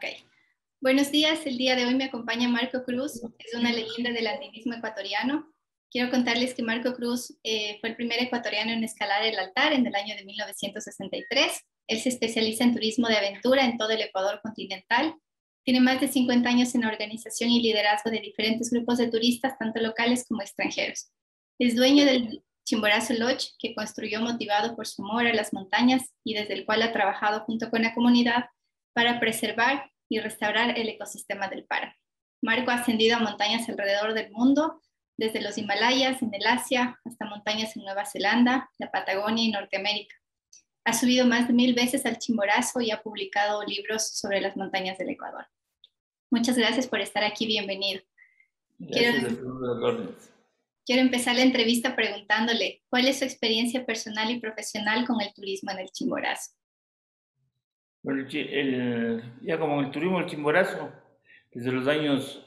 Ok. Buenos días, el día de hoy me acompaña Marco Cruz, es una leyenda del andinismo ecuatoriano. Quiero contarles que Marco Cruz fue el primer ecuatoriano en escalar el altar en el año de 1963. Él se especializa en turismo de aventura en todo el Ecuador continental. Tiene más de 50 años en organización y liderazgo de diferentes grupos de turistas, tanto locales como extranjeros. Es dueño del Chimborazo Lodge, que construyó motivado por su amor a las montañas y desde el cual ha trabajado junto con la comunidad para preservar y restaurar el ecosistema del páramo. Marco ha ascendido a montañas alrededor del mundo, desde los Himalayas en el Asia hasta montañas en Nueva Zelanda, la Patagonia y Norteamérica. Ha subido más de 1000 veces al Chimborazo y ha publicado libros sobre las montañas del Ecuador. Muchas gracias por estar aquí, bienvenido. Gracias. Quiero empezar la entrevista preguntándole, ¿cuál es su experiencia personal y profesional con el turismo en el Chimborazo? Bueno, ya como el turismo del Chimborazo, desde los años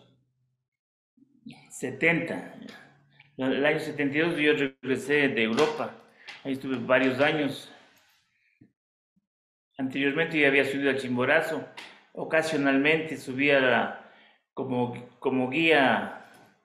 70, el año 72 yo regresé de Europa, ahí estuve varios años. Anteriormente ya había subido al Chimborazo, ocasionalmente subía como guía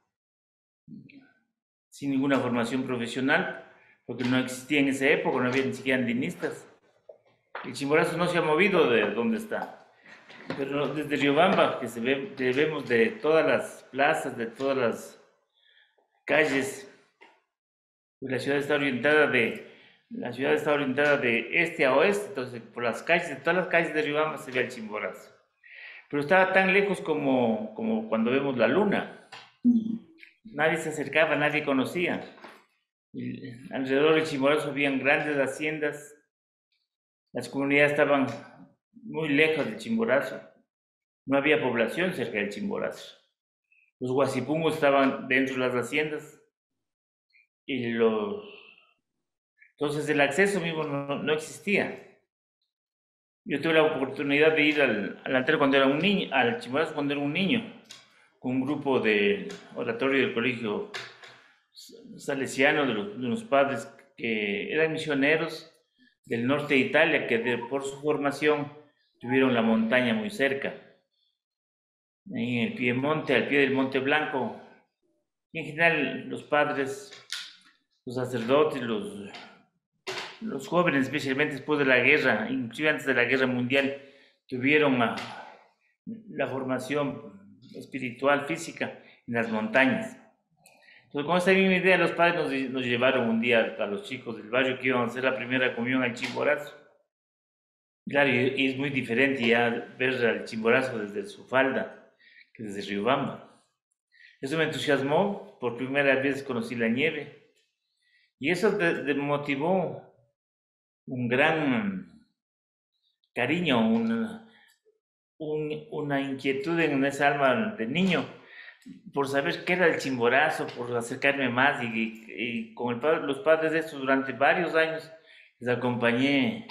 sin ninguna formación profesional, porque no existía en esa época, no había ni siquiera andinistas. El Chimborazo no se ha movido de donde está, pero desde Riobamba, que vemos de todas las plazas, de todas las calles, pues la ciudad está orientada de este a oeste, entonces por las calles, de todas las calles de Riobamba se ve el Chimborazo. Pero estaba tan lejos como cuando vemos la luna. Nadie se acercaba, nadie conocía. Y alrededor del Chimborazo habían grandes haciendas. Las comunidades estaban muy lejos del Chimborazo. No había población cerca del Chimborazo. Los huasipungos estaban dentro de las haciendas. Entonces el acceso mismo no existía. Yo tuve la oportunidad de ir al altar cuando era un niño, al Chimborazo cuando era un niño, con un grupo de oratorio del colegio salesiano, de unos padres que eran misioneros del norte de Italia, que por su formación tuvieron la montaña muy cerca, ahí en el Piemonte, al pie del Monte Blanco. Y en general los padres, los sacerdotes, los jóvenes, especialmente después de la guerra, inclusive antes de la guerra mundial, tuvieron la formación espiritual, física en las montañas. Entonces, con esa misma idea, los padres nos llevaron un día a los chicos del barrio que iban a hacer la primera comunión al Chimborazo. Claro, y es muy diferente ya ver al Chimborazo desde su falda que desde Riobamba. Eso me entusiasmó, por primera vez conocí la nieve. Y eso motivó un gran cariño, una inquietud en esa alma de niño por saber qué era el Chimborazo, por acercarme más y con los padres de estos durante varios años les acompañé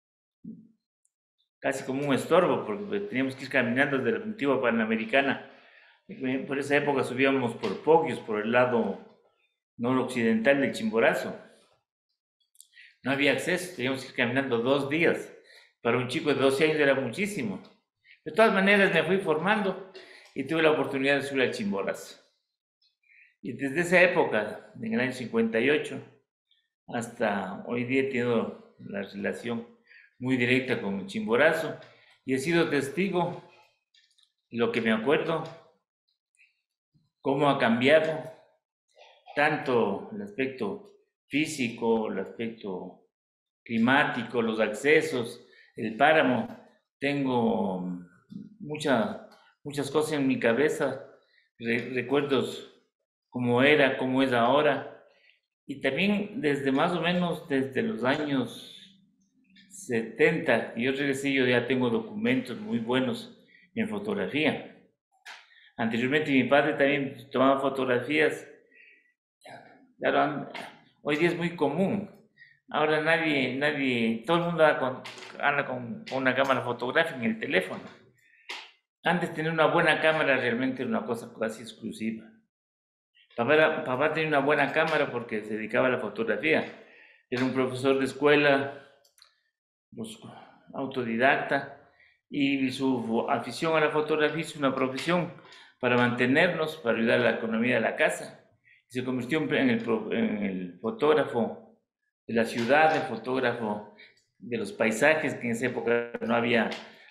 casi como un estorbo porque teníamos que ir caminando desde la antigua Panamericana. Por esa época subíamos por Poquios, por el lado noroccidental del Chimborazo. No había acceso, teníamos que ir caminando 2 días. Para un chico de 12 años era muchísimo. De todas maneras me fui formando y tuve la oportunidad de subir al Chimborazo. Y desde esa época, en el año 58, hasta hoy día he tenido la relación muy directa con el Chimborazo y he sido testigo de lo que me acuerdo, cómo ha cambiado tanto el aspecto físico, el aspecto climático, los accesos, el páramo. Tengo muchas cosas en mi cabeza, recuerdos cómo era, cómo es ahora, y también desde más o menos desde los años 70, yo regresé, yo ya tengo documentos muy buenos en fotografía. Anteriormente mi padre también tomaba fotografías. Claro, hoy día es muy común. Ahora todo el mundo anda con una cámara fotográfica en el teléfono. Antes tener una buena cámara realmente era una cosa casi exclusiva. Papá tenía una buena cámara porque se dedicaba a la fotografía. Era un profesor de escuela, pues, autodidacta, y su afición a la fotografía es una profesión para mantenernos, para ayudar a la economía de la casa. Se convirtió en el fotógrafo de la ciudad, el fotógrafo de los paisajes, que en esa época no había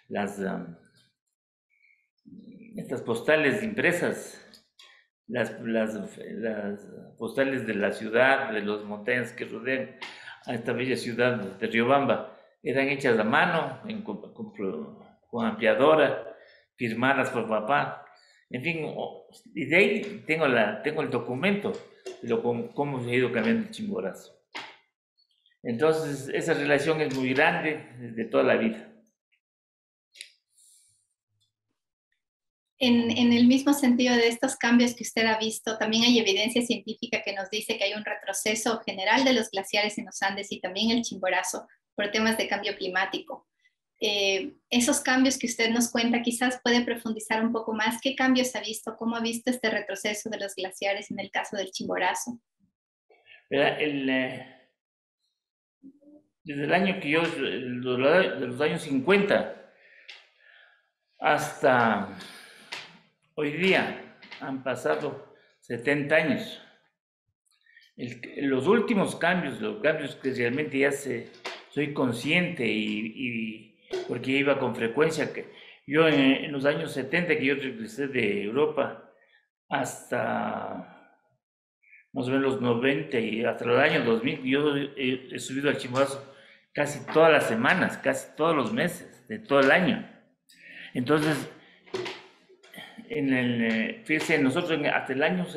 estas postales impresas, las postales de la ciudad, de las montañas que rodean a esta bella ciudad de Riobamba, eran hechas a mano, con ampliadora, firmadas por papá. En fin, y de ahí tengo el documento de cómo se ha ido cambiando el Chimborazo. Entonces, esa relación es muy grande desde toda la vida. En el mismo sentido de estos cambios que usted ha visto, también hay evidencia científica que nos dice que hay un retroceso general de los glaciares en los Andes y también el Chimborazo por temas de cambio climático. Esos cambios que usted nos cuenta, quizás puede profundizar un poco más. ¿Qué cambios ha visto? ¿Cómo ha visto este retroceso de los glaciares en el caso del Chimborazo? Desde el año que de los años 50 hasta hoy día, han pasado 70 años. Los últimos cambios, los cambios que realmente ya soy consciente porque iba con frecuencia, que yo en los años 70 que yo regresé de Europa hasta más o menos los 90 y hasta el año 2000, yo he subido al Chimborazo casi todas las semanas, casi todos los meses, de todo el año. Entonces, fíjense, nosotros hasta el año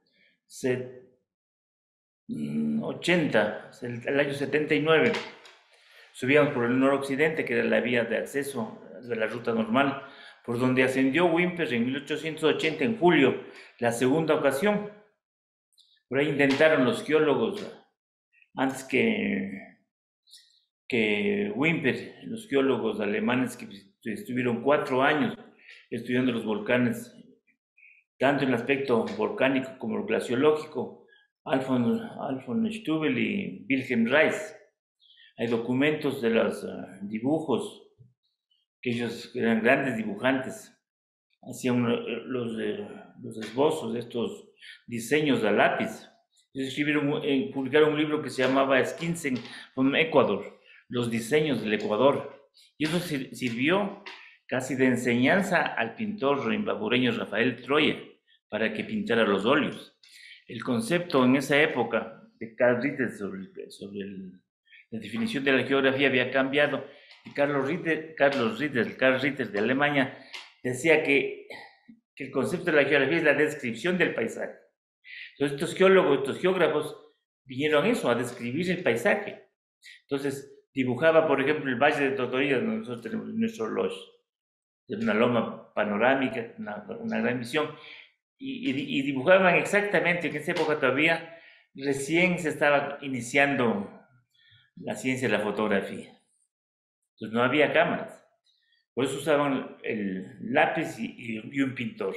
80, el año 79, subíamos por el noroccidente, que era la vía de acceso de la ruta normal, por donde ascendió Whymper en 1880, en julio, la segunda ocasión. Por ahí intentaron los geólogos, antes que Whymper, los geólogos alemanes que estuvieron 4 años estudiando los volcanes, tanto en el aspecto volcánico como el glaciológico, Alfons Stubel y Wilhelm Reis. Hay documentos de los dibujos, que ellos eran grandes dibujantes, hacían los esbozos de estos diseños a lápiz. Ellos publicaron un libro que se llamaba Skizzen from Ecuador, los diseños del Ecuador, y eso sirvió casi de enseñanza al pintor rimbabureño Rafael Troya para que pintara los óleos. El concepto en esa época de Carl Ritter sobre la definición de la geografía había cambiado, y Carl Ritter de Alemania decía que el concepto de la geografía es la descripción del paisaje. Entonces estos geólogos, estos geógrafos vinieron a eso, a describir el paisaje. Entonces dibujaba, por ejemplo, el Valle de Totoría, donde nosotros tenemos nuestro lodge, de una loma panorámica, una gran visión, y dibujaban exactamente, en esa época todavía recién se estaba iniciando la ciencia de la fotografía. Entonces no había cámaras, por eso usaban el lápiz y un pintor.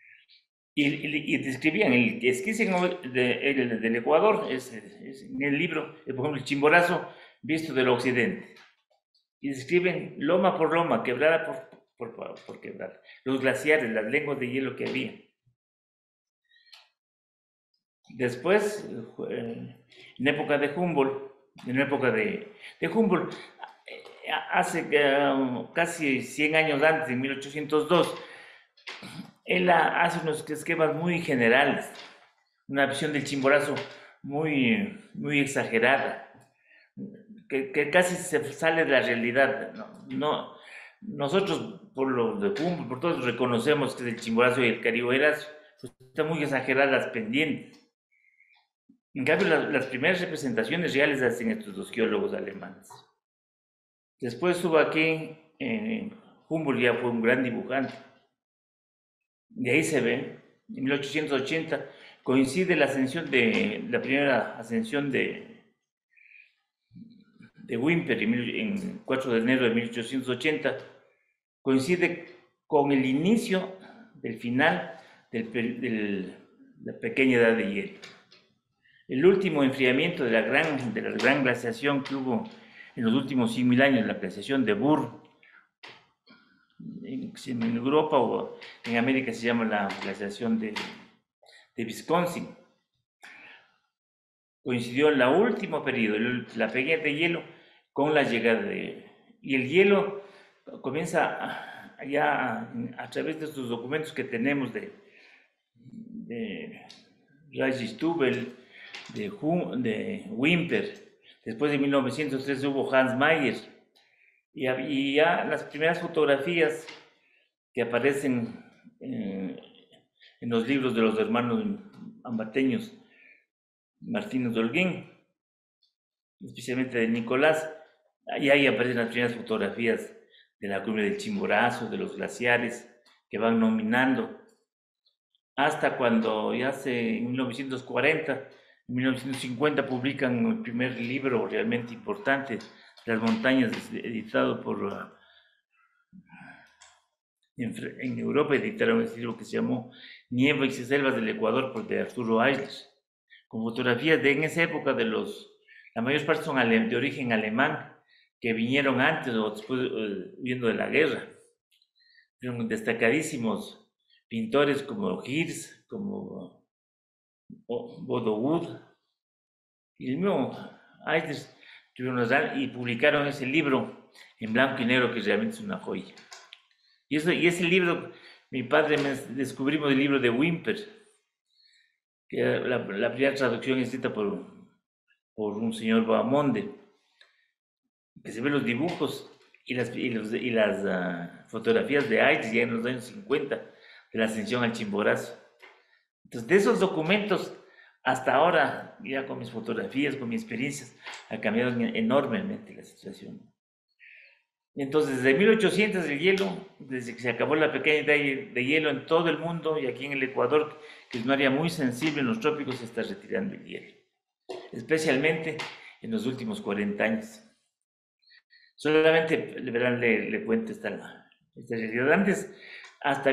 Y describían el esquice del Ecuador, es en el libro, por ejemplo, el Chimborazo visto del occidente. Y describen loma por loma, quebrada por quebrada, los glaciares, las lenguas de hielo que había. Después, en época de Humboldt, hace casi 100 años antes, en 1802, él hace unos esquemas muy generales, una visión del Chimborazo muy, muy exagerada, que casi se sale de la realidad. Nosotros, por lo de Humboldt, por todos reconocemos que el Chimborazo y el Carihueras pues, están muy exageradas las pendientes. En cambio, las primeras representaciones reales hacen estos dos geólogos alemanes. Después estuvo aquí, Humboldt ya fue un gran dibujante. De ahí se ve, en 1880, coincide la primera ascensión de Whymper en 4 de enero de 1880, coincide con el inicio del final de la pequeña edad de hielo. El último enfriamiento de la gran glaciación que hubo en los últimos 100.000 años, la glaciación de Burr, en Europa o en América se llama la glaciación de Wisconsin. Coincidió en el último periodo, la pérdida de hielo, con la llegada y el hielo comienza ya a través de estos documentos que tenemos de Raji-Stubel, de Wimper. Después de 1903 hubo Hans Mayer, y ya las primeras fotografías que aparecen en los libros de los hermanos ambateños Martínez de Holguín, especialmente de Nicolás, y ahí aparecen las primeras fotografías de la cumbre del Chimborazo, de los glaciares, que van nominando, hasta cuando ya en 1940, en 1950 publican el primer libro realmente importante, Las montañas, editado por... En Europa editaron este libro que se llamó Nieve y selvas del Ecuador, de Arturo Aisler, con fotografías en esa época la mayor parte son de origen alemán, que vinieron antes o después huyendo de la guerra. Fueron destacadísimos pintores como Hirsch, como Bodo Wood, y el mismo Aisler, y publicaron ese libro en blanco y negro, que realmente es una joya. Y ese libro, mi padre descubrimos el libro de Wimper, que era la primera traducción escrita por un señor Bahamonde, que se ven los dibujos y las fotografías de Aires ya en los años 50, de la ascensión al Chimborazo. Entonces, de esos documentos, hasta ahora, ya con mis fotografías, con mis experiencias, ha cambiado enormemente la situación. Entonces, desde 1800 el hielo, desde que se acabó la pequeña edad de hielo en todo el mundo, y aquí en el Ecuador, que es un área muy sensible en los trópicos, se está retirando el hielo, especialmente en los últimos 40 años. Solamente le cuento esta realidad. Antes, hasta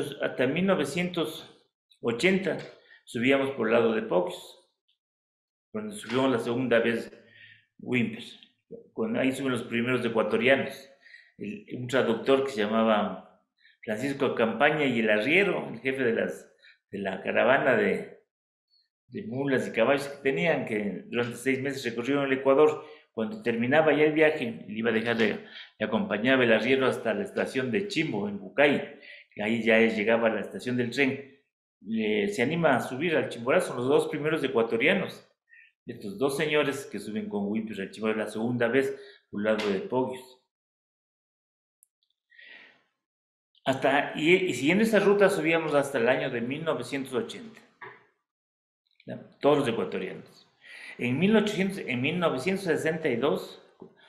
1980, subíamos por el lado de Pocios, cuando subimos la segunda vez Wimper. Ahí suben los primeros ecuatorianos. Un traductor que se llamaba Francisco Campaña, y el arriero, el jefe de la caravana de mulas y caballos que tenían, que durante 6 meses recorrieron el Ecuador. Cuando terminaba ya el viaje, le iba a dejar le acompañaba el arriero hasta la estación de Chimbo, en Bucay, que ahí ya llegaba a la estación del tren. Se anima a subir al Chimborazo los 2 primeros ecuatorianos. Estos 2 señores que suben con Wimper al Chimborazo la segunda vez por el lado de Pocios. Y siguiendo esa ruta subíamos hasta el año de 1980, todos los ecuatorianos. En 1962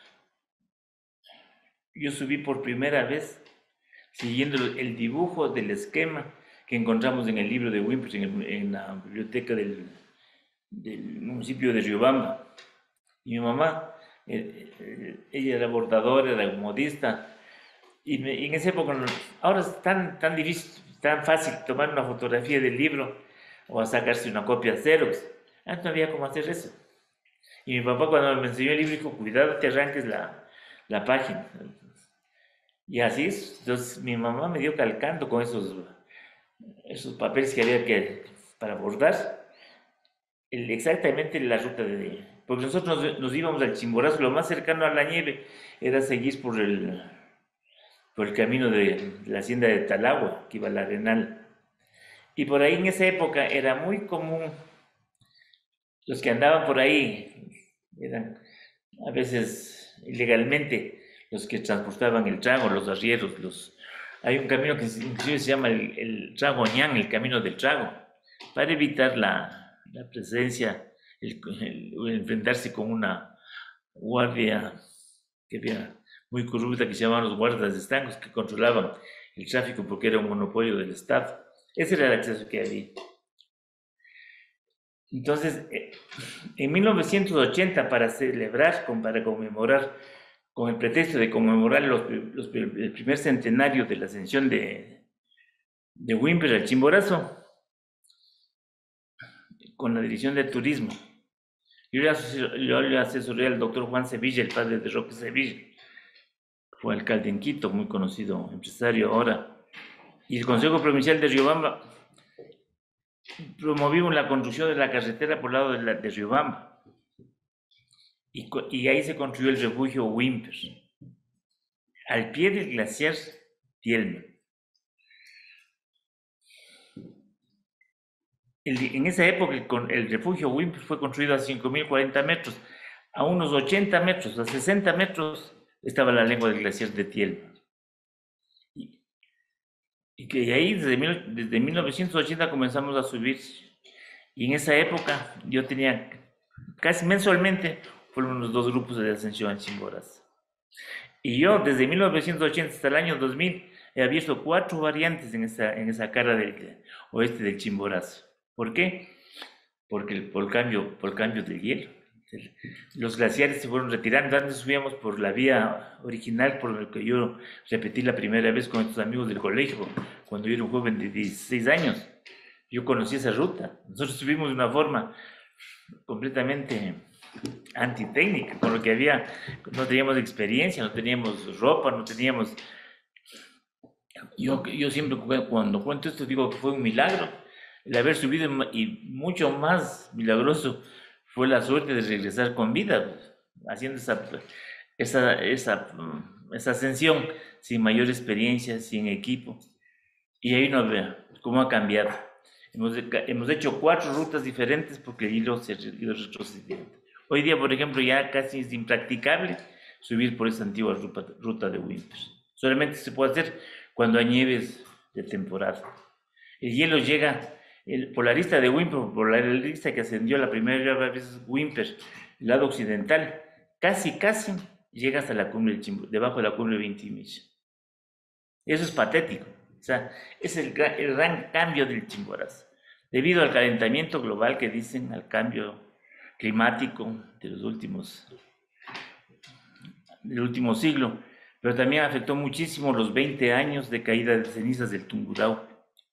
yo subí por primera vez siguiendo el dibujo del esquema que encontramos en el libro de Wimper en la biblioteca del municipio de Riobamba. Y mi mamá, ella era bordadora, era modista, y en esa época, ahora es tan difícil, tan fácil tomar una fotografía del libro o sacarse una copia Xerox. Antes no había cómo hacer eso. Y mi papá, cuando me enseñó el libro, dijo: cuidado, te arranques la página. Y así es. Entonces mi mamá me dio calcando con esos papeles que había para bordar, exactamente la ruta porque nosotros nos íbamos al Chimborazo. Lo más cercano a la nieve era seguir por el camino de la hacienda de Talagua, que iba al Arenal. Y por ahí en esa época era muy común, los que andaban por ahí eran a veces ilegalmente los que transportaban el trago, los arrieros. Hay un camino que inclusive se llama el Trago Ñán, el camino del trago, para evitar la presencia, el enfrentarse con una guardia que había muy corrupta, que se llamaban los guardas de estancos, que controlaban el tráfico porque era un monopolio del Estado. Ese era el acceso que había. Entonces, en 1980, para conmemorar, con el pretexto de conmemorar el primer centenario de la ascensión de Wimper al Chimborazo, con la Dirección de Turismo, yo le asesoré al doctor Juan Sevilla, el padre de Roque Sevilla, fue alcalde en Quito, muy conocido empresario ahora. Y el Consejo Provincial de Riobamba promovimos la construcción de la carretera por el lado de Riobamba. Y ahí se construyó el refugio Wimper, al pie del glaciar Tielma. En esa época el refugio Wimper fue construido a 5.040 metros. A unos 80 metros, a 60 metros, estaba la lengua del glaciar de Tielma. Y que ahí desde 1980 comenzamos a subir. Y en esa época yo tenía casi mensualmente, fueron los 2 grupos de ascensión en Chimborazo. Y yo desde 1980 hasta el año 2000 he visto 4 variantes en esa cara del oeste del Chimborazo. ¿Por qué? Porque por el cambio del hielo. Los glaciares se fueron retirando. Antes subíamos por la vía original, por lo que yo repetí la primera vez con estos amigos del colegio, cuando yo era un joven de 16 años. Yo conocí esa ruta. Nosotros subimos de una forma completamente antitécnica, con lo que había, no teníamos experiencia, no teníamos ropa, no teníamos... Yo siempre cuando cuento esto digo que fue un milagro el haber subido, y mucho más milagroso fue la suerte de regresar con vida, haciendo esa ascensión sin mayor experiencia, sin equipo. Y ahí uno ve cómo ha cambiado. Hemos hecho 4 rutas diferentes porque el hilo se ha ido retrocediendo. Hoy día, por ejemplo, ya casi es impracticable subir por esa antigua ruta de Wimper. Solamente se puede hacer cuando hay nieves de temporada. El hielo llega, el polarista de Wimper, polarista que ascendió la primera vez Wimper, el lado occidental, casi llega hasta la cumbre del Chimborazo, debajo de la cumbre de Vintimilla. Eso es patético. O sea, es el gran cambio del Chimborazo. Debido al calentamiento global que dicen, al cambio climático del último siglo, pero también afectó muchísimo los 20 años de caída de cenizas del Tungurahua.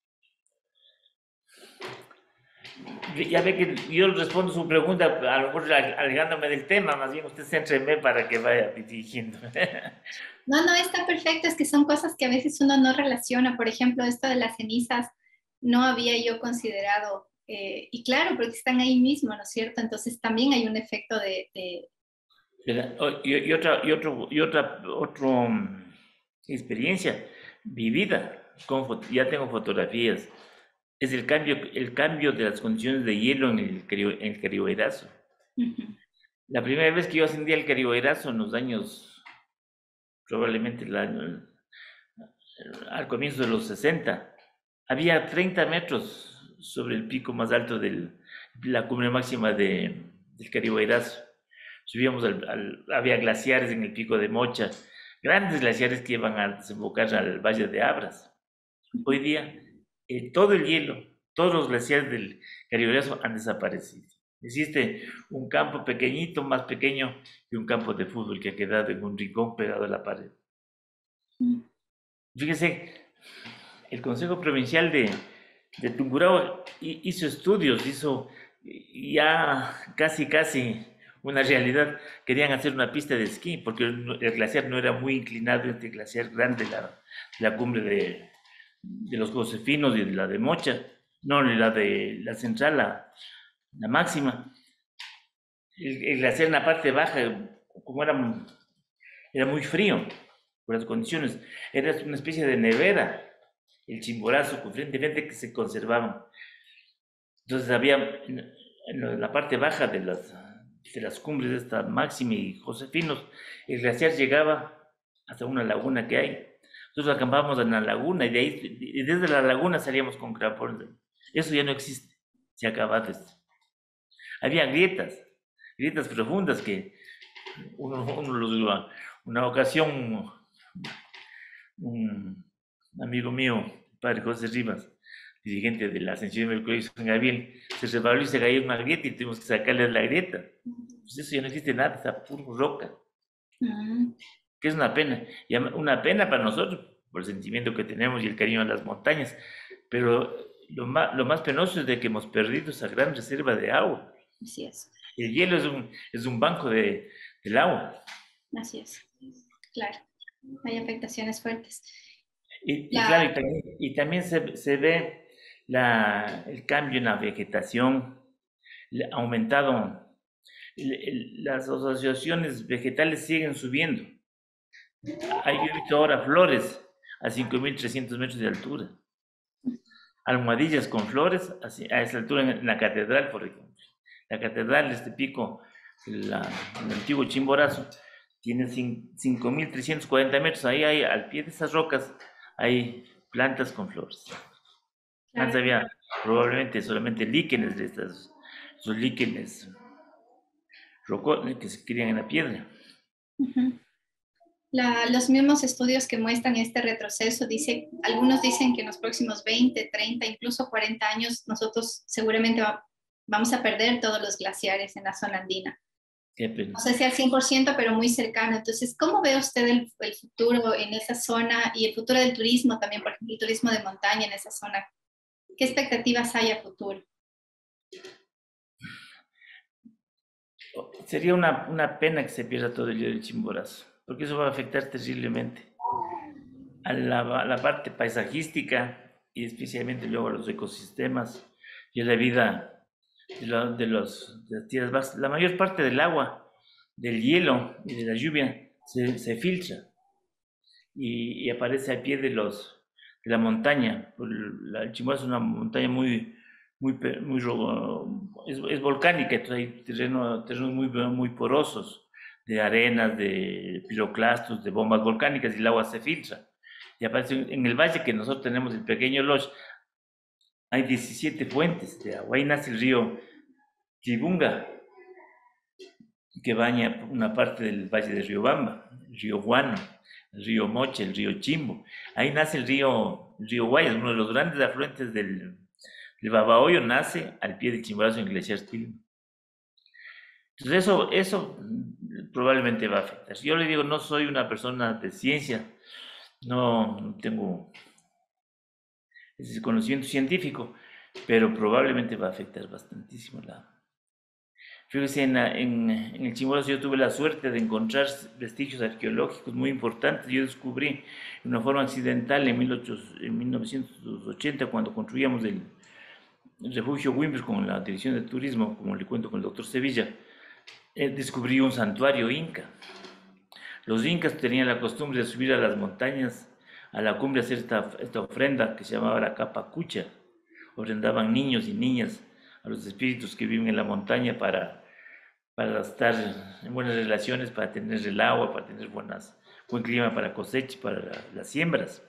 Ya ve que yo respondo su pregunta, a lo mejor alejándome del tema, más bien usted céntreme para que vaya dirigiendo. No, está perfecto, es que son cosas que a veces uno no relaciona. Por ejemplo, esto de las cenizas no había yo considerado, y claro, porque están ahí mismo, ¿no es cierto? Entonces también hay un efecto de... Otra experiencia vivida, ya tengo fotografías, es el cambio de las condiciones de hielo en el Carihuayrazo. Uh-huh. La primera vez que yo ascendí al Carihuayrazo en los años, probablemente al comienzo de los 60, había 30 metros sobre el pico más alto de la cumbre máxima del Carihuayrazo. Subíamos había glaciares en el pico de Mocha, grandes glaciares que iban a desembocar al Valle de Abras. Hoy día, todo el hielo, todos los glaciares del Carihuayrazo han desaparecido. Existe un campo pequeñito, más pequeño que un campo de fútbol que ha quedado en un rincón pegado a la pared. Fíjese, el Consejo Provincial de Tungurahua hizo estudios, hizo ya casi una realidad. Querían hacer una pista de esquí porque el glaciar no era muy inclinado, este glaciar grande, la cumbre de los Josefinos y de la de Mocha, no, la de la central, la máxima. El glaciar en la parte baja, como era muy frío por las condiciones, era una especie de nevera, el Chimborazo, con frente que se conservaban. Entonces había en la parte baja de las cumbres de esta Máxima y Josefinos, el glaciar llegaba hasta una laguna que hay. Nosotros acampábamos en la laguna y desde la laguna salíamos con crampones. Eso ya no existe, se ha acabado esto. Había grietas profundas que una ocasión un amigo mío, padre José Rivas, dirigente de la Ascensión del Colegio San Gabriel, se resbaló y se cayó en una grieta y tuvimos que sacarle la grieta. Pues eso ya no existe nada, está puro roca. Que es una pena. Y una pena para nosotros, por el sentimiento que tenemos y el cariño a las montañas. Pero lo más penoso es de que hemos perdido esa gran reserva de agua. Así es. El hielo es un banco del agua. Así es, claro. hay afectaciones fuertes. Claro, y también se ve el cambio en la vegetación, ha aumentado, las asociaciones vegetales siguen subiendo. Hay yo he visto ahora flores a 5.300 metros de altura, almohadillas con flores a esa altura en la catedral, por ejemplo. La catedral, este pico, el antiguo Chimborazo, tiene 5.340 metros. Ahí hay, al pie de esas rocas, hay plantas con flores. Antes Claro. había probablemente solamente líquenes de esos líquenes rocos que se crían en la piedra. Ujú. Los mismos estudios que muestran este retroceso, algunos dicen que en los próximos 20, 30, incluso 40 años, nosotros seguramente vamos a perder todos los glaciares en la zona andina. Qué pena. No sé si al 100%, pero muy cercano. Entonces, ¿cómo ve usted el futuro en esa zona y el futuro del turismo también, por ejemplo, el turismo de montaña en esa zona? ¿Qué expectativas hay a futuro? Sería una pena que se pierda todo el del Chimborazo, porque eso va a afectar terriblemente a la parte paisajística y especialmente luego a los ecosistemas y a la vida de las tierras bajas. La mayor parte del agua, del hielo y de la lluvia se filtra y aparece al pie de la montaña. El Chimborazo es una montaña es volcánica, entonces hay terrenos muy porosos, de arenas, de piroclastos, de bombas volcánicas, y el agua se filtra. Y aparece en el valle que nosotros tenemos, el pequeño Loch, hay 17 fuentes de agua. Ahí nace el río Chibunga, que baña una parte del valle de Riobamba, el río Guano, el río Moche, el río Chimbo. Ahí nace el río Guayas, uno de los grandes afluentes el Babahoyo, nace al pie del Chimborazo en el glaciar Tilma. Entonces eso probablemente va a afectar. Yo le digo, no soy una persona de ciencia, no tengo ese conocimiento científico, pero probablemente va a afectar bastantísimo Fíjese, en el Chimborazo yo tuve la suerte de encontrar vestigios arqueológicos muy importantes. Yo descubrí de una forma accidental en 1980, cuando construíamos el refugio Wimbres con la Dirección de Turismo, como le cuento con el doctor Sevilla, descubrí un santuario inca. Los incas tenían la costumbre de subir a las montañas, a la cumbre, a hacer esta ofrenda que se llamaba la capacucha. Ofrendaban niños y niñas a los espíritus que viven en la montaña para estar en buenas relaciones, para tener el agua, para tener buen clima para cosecha, para las siembras.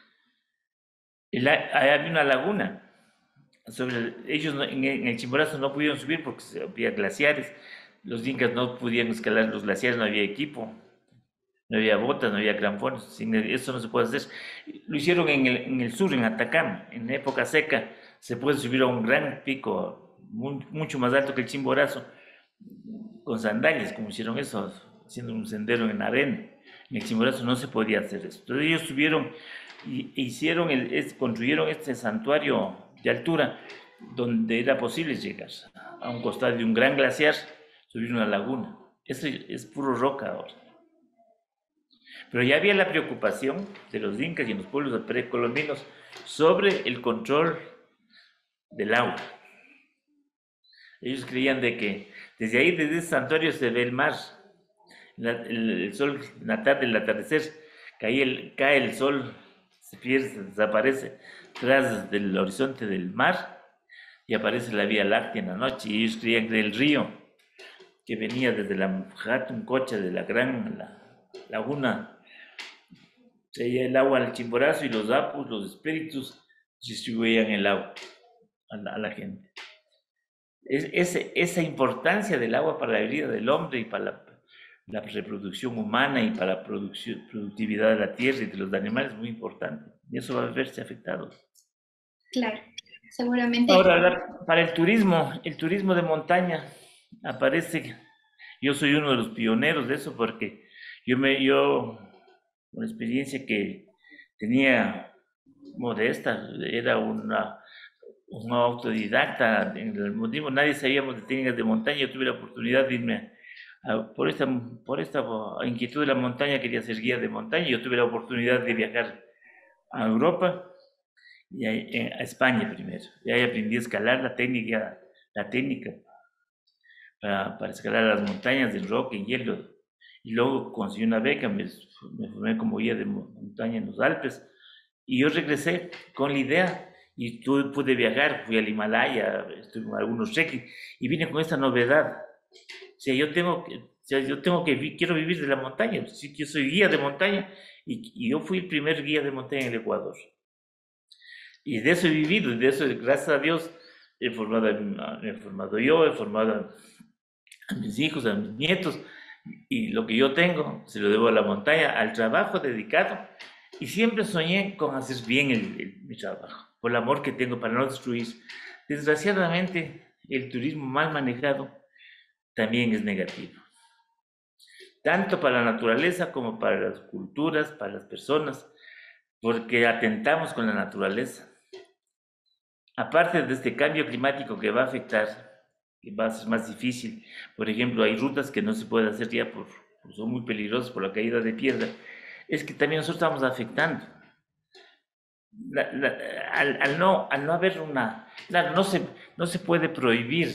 Ahí había una laguna. Ellos en el Chimborazo no pudieron subir porque había glaciares. Los incas no podían escalar los glaciares, no había equipo, no había botas, no había crampones. Eso no se puede hacer. Lo hicieron en el sur, en Atacama. En época seca se puede subir a un gran pico, mucho más alto que el Chimborazo, con sandalias, como hicieron eso, haciendo un sendero en arena. En el Chimborazo no se podía hacer eso. Entonces ellos subieron construyeron este santuario de altura donde era posible llegar a un costado de un gran glaciar, subir una laguna. Eso es puro roca ahora. Pero ya había la preocupación de los incas y en los pueblos precolombinos sobre el control del agua. Ellos creían de que desde ahí, desde ese santuario, se ve el mar. El sol, en la tarde, el atardecer, cae el sol, se pierde, se desaparece tras del horizonte del mar y aparece la Vía Láctea en la noche. Y ellos creían que el río que venía desde la Hatun Cocha, de la laguna, traía el agua al Chimborazo y los apus, los espíritus, distribuían el agua a la gente. Esa importancia del agua para la vida del hombre y para la reproducción humana y para la productividad de la tierra y de los animales es muy importante. Y eso va a verse afectado. Claro, seguramente. Ahora, para el turismo de montaña, aparece, yo soy uno de los pioneros de eso porque yo una experiencia que tenía modesta, era un autodidacta en el montismo, nadie sabíamos de técnicas de montaña, yo tuve la oportunidad de irme por esta inquietud de la montaña quería ser guía de montaña. Yo tuve la oportunidad de viajar a Europa y a España primero. Y ahí aprendí a escalar la técnica para escalar las montañas de roca y hielo. Y luego conseguí una beca, me formé como guía de montaña en los Alpes. Y yo regresé con la idea y pude viajar, fui al Himalaya, estuve en algunos trekking y vine con esta novedad. O sea, quiero vivir de la montaña. Sí, yo soy guía de montaña y yo fui el primer guía de montaña en el Ecuador. Y de eso he vivido, y de eso, gracias a Dios, me he formado yo, he formado a mis hijos, a mis nietos, y lo que yo tengo se lo debo a la montaña, al trabajo dedicado, y siempre soñé con hacer bien mi trabajo, por el amor que tengo para no destruir. Desgraciadamente, el turismo mal manejado también es negativo, tanto para la naturaleza como para las culturas, para las personas, porque atentamos con la naturaleza. Aparte de este cambio climático que va a afectar, que va a ser más difícil, por ejemplo, hay rutas que no se puede hacer ya son muy peligrosas por la caída de piedra, es que también nosotros estamos afectando. Al no haber claro, no se puede prohibir.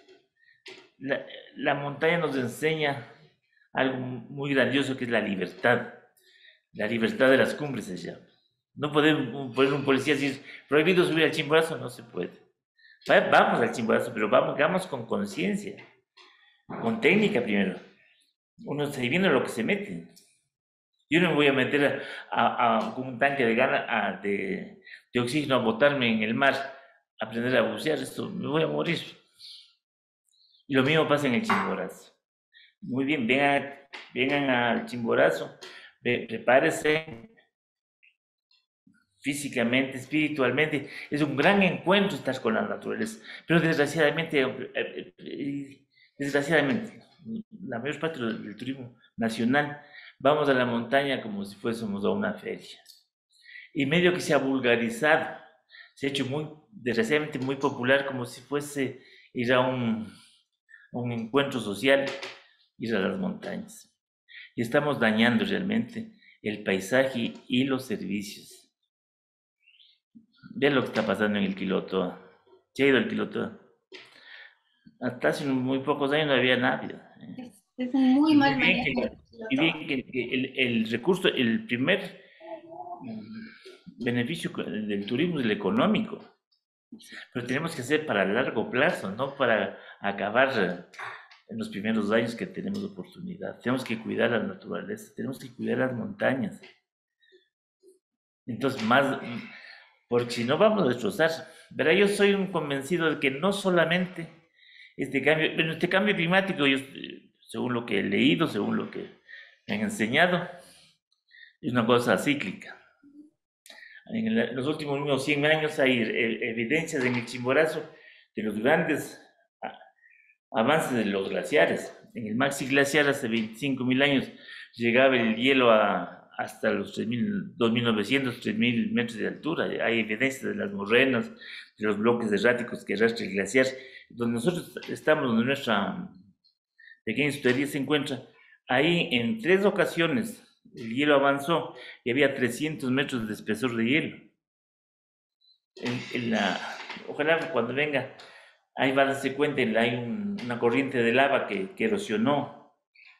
La montaña nos enseña algo muy grandioso que es la libertad de las cumbres se llama. No podemos poner un policía decir, prohibido subir al Chimborazo, no se puede. Vamos al Chimborazo, pero vamos con conciencia, con técnica primero. Uno está viendo lo que se mete. Yo no me voy a meter con un tanque de oxígeno a botarme en el mar, a aprender a bucear, esto me voy a morir. Y lo mismo pasa en el Chimborazo. Muy bien, vengan al Chimborazo, prepárese físicamente, espiritualmente, es un gran encuentro estar con la naturaleza, pero desgraciadamente, la mayor parte del turismo nacional, vamos a la montaña como si fuésemos a una feria, y medio que se ha vulgarizado, se ha hecho desgraciadamente muy popular, como si fuese ir a un encuentro social, ir a las montañas, y estamos dañando realmente el paisaje y los servicios. Ve lo que está pasando en el Quilotoa. ¿Se ha ido el Quilotoa? Hasta hace muy pocos años no había nadie. Es muy mal manejo. Y bien que el recurso, el primer beneficio del turismo es el económico. Pero tenemos que hacer para largo plazo, no para acabar en los primeros años que tenemos oportunidad. Tenemos que cuidar la naturaleza, tenemos que cuidar las montañas. Entonces, porque si no vamos a destrozar. Verá, yo soy un convencido de que no solamente este cambio climático, según lo que he leído, según lo que me han enseñado, es una cosa cíclica. En los últimos unos 100 años hay evidencias en el Chimborazo de los grandes avances de los glaciares. En el Maxi Glaciar hace 25.000 años llegaba el hielo hasta los 2.900, 3.000 metros de altura. Hay evidencia de las morrenas, de los bloques erráticos que arrastra el glaciar. Donde nosotros estamos, donde nuestra pequeña estuaría se encuentra, ahí en 3 ocasiones el hielo avanzó y había 300 metros de espesor de hielo. Ojalá cuando venga, ahí va a darse cuenta, hay una corriente de lava que erosionó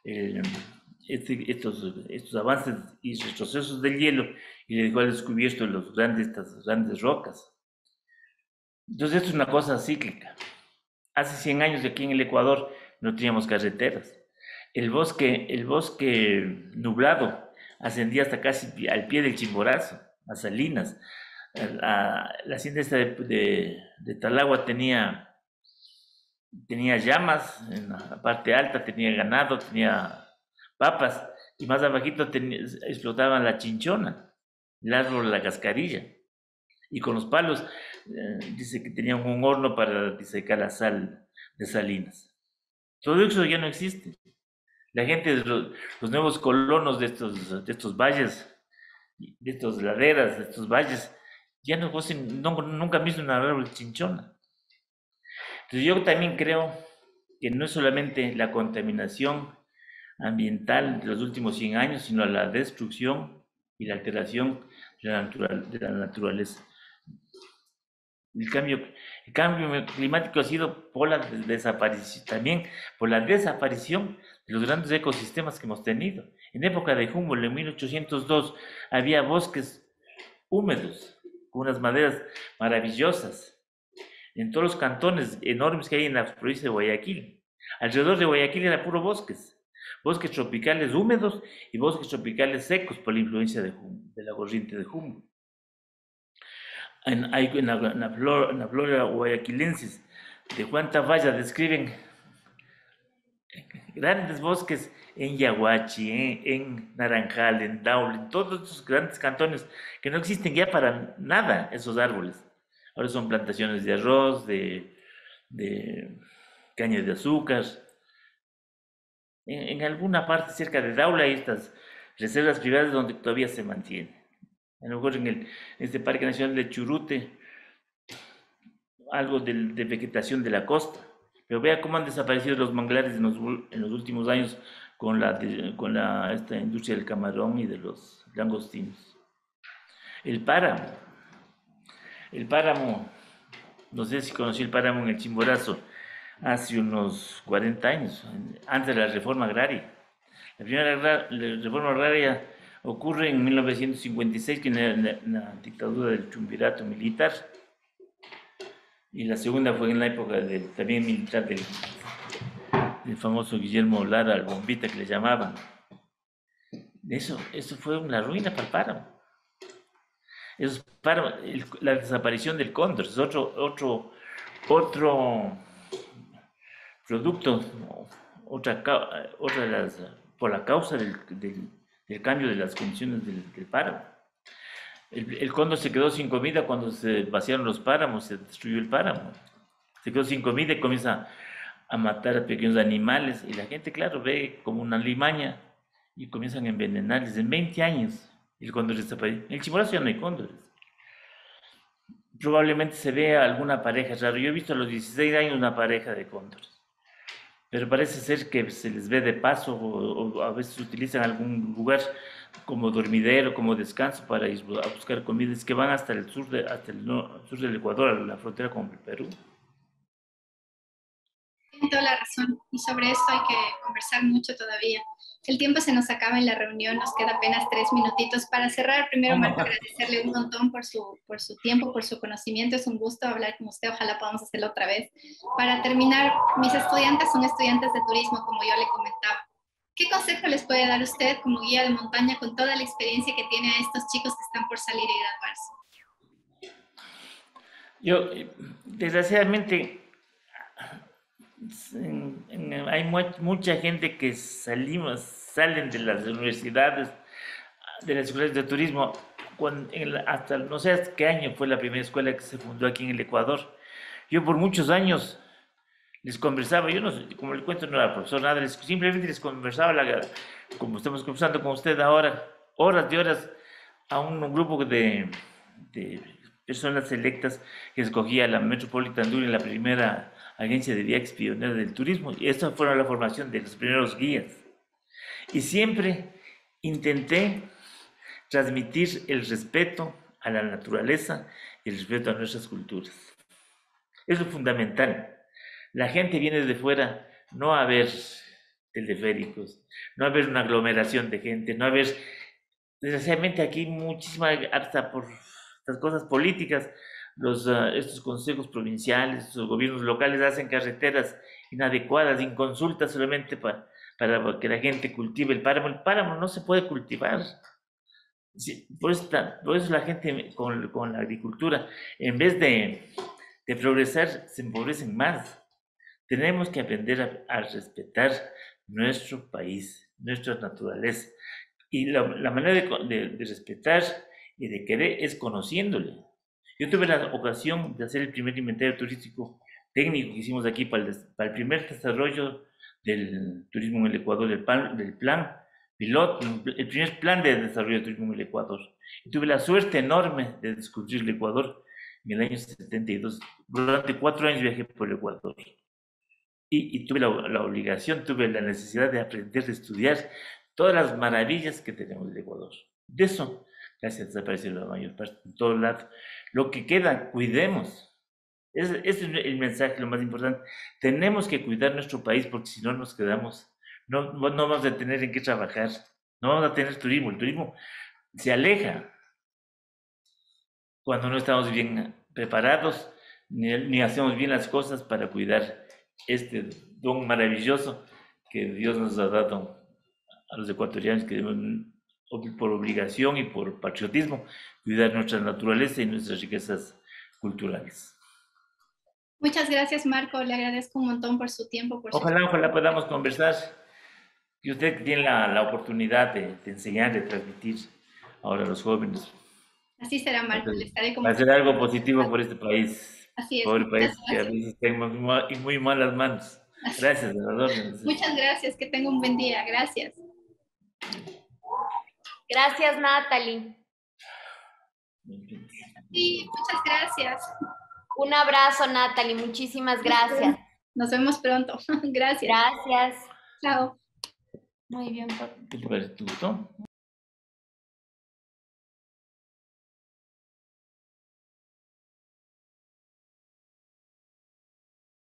estos avances y retrocesos del hielo y le dejó al descubierto estas grandes rocas. Entonces esto es una cosa cíclica. Hace 100 años aquí en el Ecuador no teníamos carreteras. El bosque nublado ascendía hasta casi al pie del Chimborazo, a Salinas. La hacienda esta de Talagua tenía llamas, en la parte alta tenía ganado, tenía papas, y más abajito explotaban la chinchona, el árbol de la cascarilla, y con los palos dice que tenían un horno para disecar la sal de Salinas. Todo eso ya no existe. La gente, los nuevos colonos de estos valles, de estas laderas, de estos valles, ya nunca han visto un árbol de chinchona. Entonces yo también creo que no es solamente la contaminación ambiental de los últimos 100 años, sino la destrucción y la alteración de la naturaleza. El cambio climático ha sido por la desaparición, también por la desaparición de los grandes ecosistemas que hemos tenido. En época de Humboldt, en 1802, había bosques húmedos, con unas maderas maravillosas, en todos los cantones enormes que hay en la provincia de Guayaquil. Alrededor de Guayaquil era puro bosques, bosques tropicales húmedos y bosques tropicales secos por la influencia de la corriente de Humboldt. En la flora guayaquilensis de Juan Tafalla describen grandes bosques en Yaguachi, en Naranjal, en Daule, en todos esos grandes cantones que no existen ya para nada esos árboles. Ahora son plantaciones de arroz, de caña de azúcar. En alguna parte cerca de Daule hay estas reservas privadas donde todavía se mantiene. A lo mejor en este Parque Nacional de Churute, algo de vegetación de la costa. Pero vea cómo han desaparecido los manglares en los últimos años con esta industria del camarón y de los langostinos. El páramo, no sé si conocí el páramo en el Chimborazo hace unos 40 años, antes de la reforma agraria. La primera reforma agraria ocurre en 1956, que en la dictadura del Chumbirato militar, y la segunda fue en la época también militar del famoso Guillermo Lara, el bombita que le llamaban. Eso fue una ruina para el páramo. La desaparición del cóndor es otro producto, por la causa del cambio de las condiciones del páramo. El cóndor se quedó sin comida cuando se vaciaron los páramos, se destruyó el páramo. Se quedó sin comida y comienza a matar a pequeños animales. Y la gente, claro, ve como una limaña y comienzan a envenenarles. En 20 años el cóndor desapareció. En el Chimborazo ya no hay cóndores. Probablemente se vea alguna pareja rara. Yo he visto a los 16 años una pareja de cóndores. Pero parece ser que se les ve de paso o a veces utilizan algún lugar como dormidero, como descanso para ir a buscar comida. Es que van hasta el sur del Ecuador, a la frontera con el Perú. Tiene toda la razón, y sobre esto hay que conversar mucho todavía. El tiempo se nos acaba en la reunión, nos queda apenas 3 minutitos para cerrar. Primero, Marco, agradecerle un montón por su tiempo, por su conocimiento. Es un gusto hablar con usted, ojalá podamos hacerlo otra vez. Para terminar, mis estudiantes son estudiantes de turismo, como yo le comentaba. ¿Qué consejo les puede dar usted como guía de montaña con toda la experiencia que tiene a estos chicos que están por salir y graduarse? Yo, desgraciadamente, hay mucha gente que salen de las universidades, de las escuelas de turismo, hasta no sé hasta qué año fue la primera escuela que se fundó aquí en el Ecuador. Yo por muchos años les conversaba, yo no sé, como le cuento, no era profesor, nada, simplemente les conversaba, como estamos conversando con usted ahora, horas y horas, a un grupo de personas selectas que escogía la Metropolitan Touring, la primera agencia de viajes pionera del turismo, y esta fue la formación de los primeros guías. Y siempre intenté transmitir el respeto a la naturaleza y el respeto a nuestras culturas. Es lo fundamental. La gente viene de fuera no a ver teleféricos, no a ver una aglomeración de gente, no a ver, desgraciadamente aquí muchísima, hasta por estas cosas políticas, estos consejos provinciales, estos gobiernos locales hacen carreteras inadecuadas, inconsultas solamente para que la gente cultive el páramo. El páramo no se puede cultivar. Sí, por eso la gente con la agricultura, en vez de progresar, se empobrecen más. Tenemos que aprender a respetar nuestro país, nuestra naturaleza. Y la manera de respetar y de querer es conociéndole. Yo tuve la ocasión de hacer el primer inventario turístico técnico que hicimos aquí para el primer desarrollo del turismo en el Ecuador, del plan piloto, el primer plan de desarrollo de turismo en el Ecuador. Y tuve la suerte enorme de descubrir el Ecuador en el año 72. Durante 4 años viajé por el Ecuador. y tuve la obligación, tuve la necesidad de aprender, de estudiar todas las maravillas que tenemos del Ecuador. De eso casi ha desaparecido la mayor parte, en todo lado. Lo que queda, cuidemos. Ese es el mensaje, lo más importante. Tenemos que cuidar nuestro país porque si no nos quedamos, no vamos a tener en qué trabajar, no vamos a tener turismo. El turismo se aleja cuando no estamos bien preparados ni hacemos bien las cosas para cuidar este don maravilloso que Dios nos ha dado a los ecuatorianos, que debemos, por obligación y por patriotismo, cuidar nuestra naturaleza y nuestras riquezas culturales. Muchas gracias, Marco. Le agradezco un montón por su tiempo. Ojalá podamos conversar. Y usted tiene la oportunidad de enseñar, de transmitir ahora a los jóvenes. Así será, Marco. Le estaré Va a ser algo positivo por este país. Así es. Pobre país que a veces está en muy malas manos. Gracias, Salvador. Muchas gracias. Que tenga un buen día. Gracias. Gracias, Natalie. Sí, muchas gracias. Un abrazo, Natalie. Muchísimas gracias. Nos vemos pronto. Gracias. Gracias. Chao. Muy bien. ¿Qué te parece? ¿Te gustó?